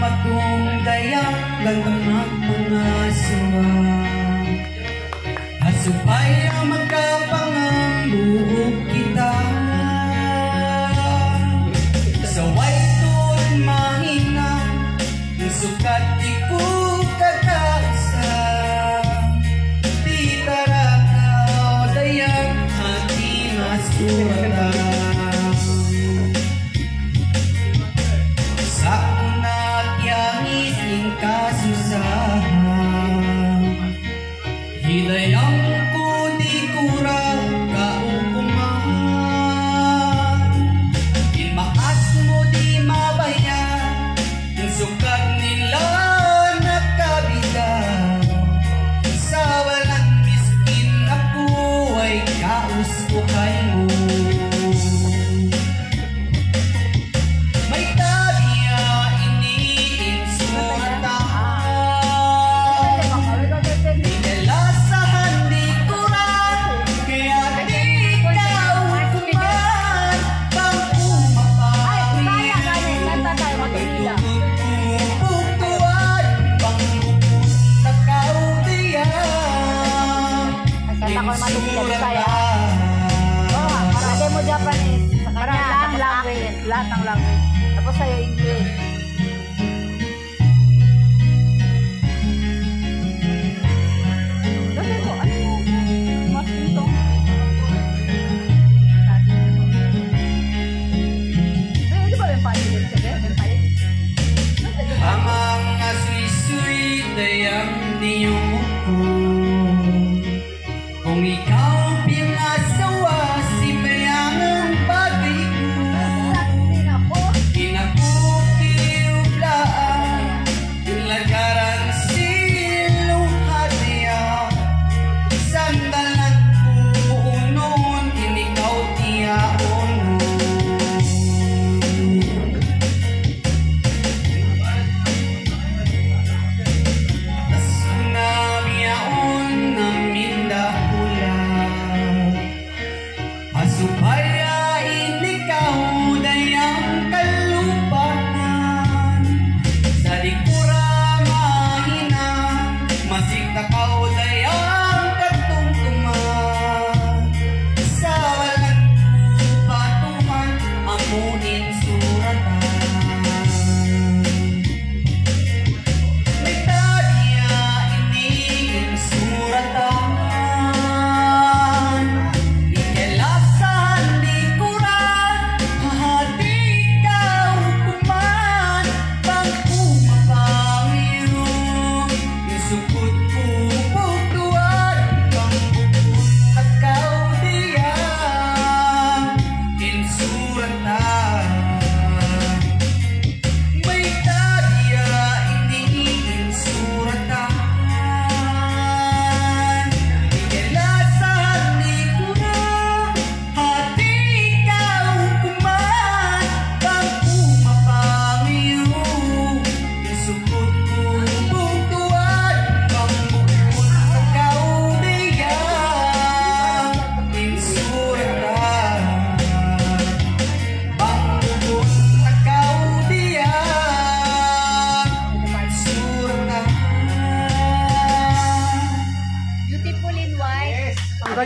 matong dayang gantamang mga suwa. Asupay ang magkapangambuhog kita. Sa waiton mahina, sukat di ko kakasa. Di tarakaw dayang hati masuratan. Sa unat yang ising kasusahan, hidayang ko di kurang kaukuman. Inmaas mo di mabayan, yung sukat nila nakabida. Sa walang miskin ako ay kauspukan mo. May tabiya iniinsulatan, inalasahan di kurang, kaya di ka ukuman. Pang umapawi, tutugtuan, pang upos na kaudiyan. Insulatan. Lagay mo Japanese sa kanya. Lahat ng language. Tapos sa'yo English. Lagay mo, ano yung mas ito? Di ba yung palit? Ang mga suy-suy dayang niyong